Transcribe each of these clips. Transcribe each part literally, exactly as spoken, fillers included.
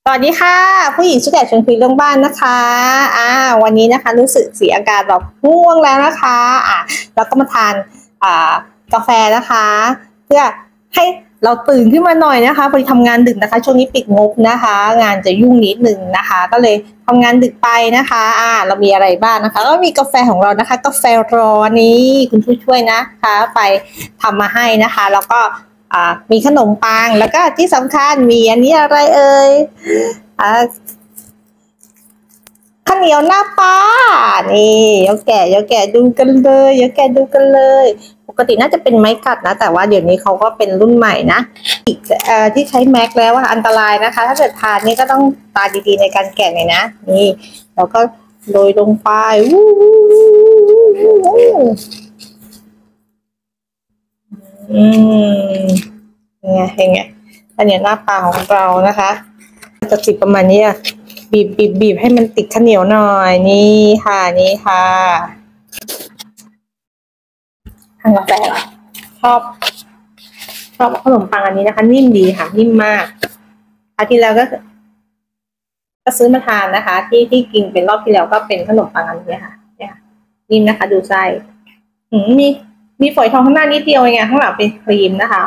สวัสดีค่ะผู้หญิงชุดแดดชวนคุยเรื่องบ้านนะคะอ่าวันนี้นะคะรู้สึกเสียอาการแบบง่วงแล้วนะคะอ่าแล้วก็มาทานอ่ากาแฟนะคะเพื่อให้เราตื่นขึ้นมาหน่อยนะคะพอดีทำงานดึกนะคะช่วงนี้ปิดงบนะคะงานจะยุ่งนิดนึงนะคะก็เลยทำงานดึกไปนะคะอ่าเรามีอะไรบ้างนะคะก็มีกาแฟของเรานะคะกาแฟร้อนนี้คุณผู้ช่วยนะคะไปทำมาให้นะคะแล้วก็อ่ามีขนมปังแล้วก็ที่สำคัญมีอันนี้อะไรเอ่ยอ่าข้าวเหนียวหน้าปลานี่เดี๋ยวแกะเดี๋ยวแกะดูกันเลยเดี๋ยวแกะดูกันเลยปกติน่าจะเป็นไม้กัดนะแต่ว่าเดี๋ยวนี้เขาก็เป็นรุ่นใหม่นะอีกเอ่อที่ใช้แม็กแล้วอันตรายนะคะถ้าเกิดทานนี่ก็ต้องตาดีๆในการแกะหน่อยนะนี่แล้วก็โรยลงไปวู้วู้วู้วู้อืมยังไงยังไงอันนี้หน้าปลาของเรานะคะจะติดประมาณนี้อะบีบบีบบีบให้มันติดข้าวเหนียวหน่อยนี่ค่ะนี่ค่ะทานกาแฟชอบชอบขนมปังอันนี้นะคะนิ่มดีค่ะนิ่มมากอาทิตย์แล้วก็ก็ซื้อมาทานนะคะ ที่ที่กินเป็นรอบที่แล้วก็เป็นขนมปังอันนี้ค่ะเนี่ยนิ่มนะคะดูไส้มีมีฝอยทองข้างหน้านิดเดียวเองข้างหลังเป็นครีมนะคะ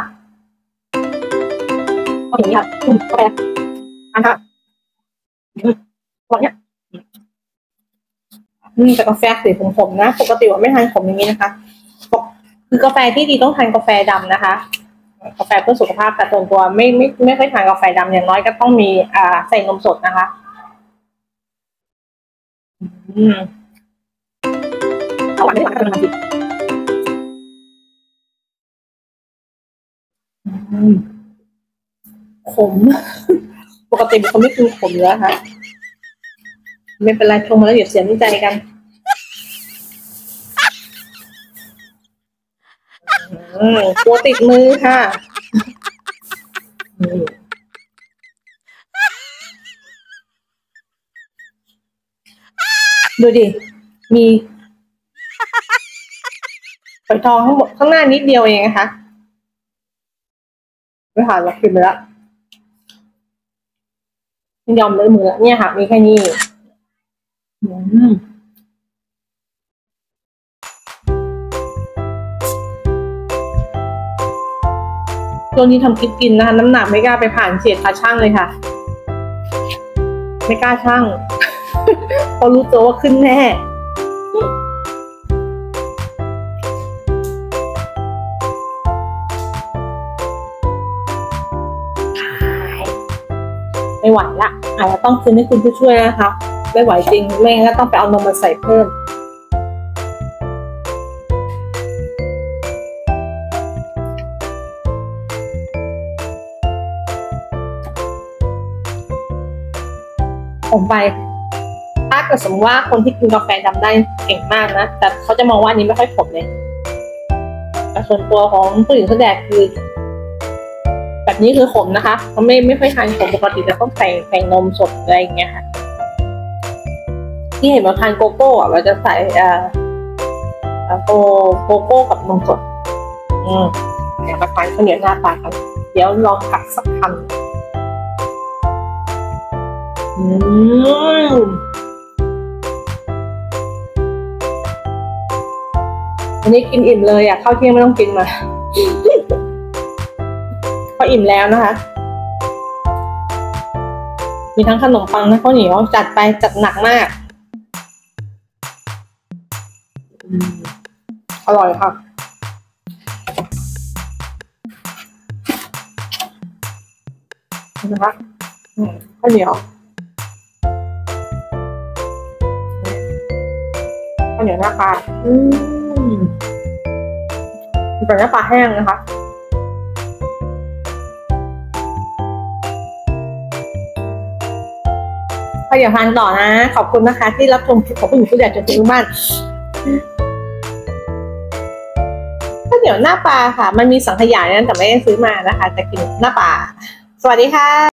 เอาอย่างนี้ค่ะกาแฟอันค่ะหวานเนี่ยอืมแต่กาแฟสีขมๆนะปกติว่าไม่ทานขมอย่างนี้นะคะคือกาแฟที่ดีต้องทานกาแฟดำนะคะกาแฟเพื่อสุขภาพแต่ส่วนตัวไม่ไม่ไม่ค่อยทานกาแฟดำอย่างน้อยก็ต้องมีอ่าใส่นมสดนะคะอืมเอาหวานไม่หวานก็ทำดีอืมขมปกติเป็นคนไม่กินขมอยู่แล้วค่ะไม่เป็นไรชงมาแล้วเดี๋ยวเสียน้ำใจกันอืมกลัวติดมือค่ะดูดิมีฝอยทองข้างบนข้างหน้านิดเดียวเองนะคะไม่ผ่านหรอกกินไปแล้วยอมเลยมือเนี่ยค่ะมีแค่นี้อืมช่วงนี้ทำคลิปกินนะคะน้ำหนักไม่กล้าไปผ่านเฉียดตาช่างเลยค่ะไม่กล้าช่างเพราะรู้ตัวว่าขึ้นแน่ไม่ไหวละอาจจะต้องซื้อให้คุณผู้ช่วยนะคะไม่ไหวจริงไม่งั้นก็ต้องไปเอานมมาใส่เพิ่มผมไปถ้าเกิดสมมติว่าคนที่กินกาแฟดำได้เก่งมากนะแต่เขาจะมองว่าอันนี้ไม่ค่อยขมเลยแต่ส่วนตัวของผู้หญิงแสดงคือแบบนี้คือขมนะคะเขาไม่ไม่ค่อยทานขมปกติจะต้องใส่ใส่นมสดอะไรอย่างเงี้ยค่ะที่เห็นมาทานโกโก้อะเราจะใส่เอ่อโกโกโก้กับนมสดอืมเดี๋ยวมาทานข้าวเหนียวหน้าปลากันเดี๋ยวลองกัดสักคำอืมอันนี้กินอิ่มเลยอ่ะข้าวเที่ยงไม่ต้องกินมาพออิ่มแล้วนะคะมีทั้งขนมปังและข้าวเหนียวจัดไปจัดหนักมากอร่อยค่ะนะคะข้าวเหนียวข้าวเหนียวหน้าปลาอืมเป็นหน้าปลาแห้งนะคะถ้าอยากทานต่อนะขอบคุณนะคะที่รับชมคลิปของผู้หญิงผู้ใหญ่จนถึงบ้านข้าวเหนียวหน้าปลาค่ะมันมีสังขยานั้นแต่ไม่ได้ซื้อมานะคะแต่กินหน้าปลาสวัสดีค่ะ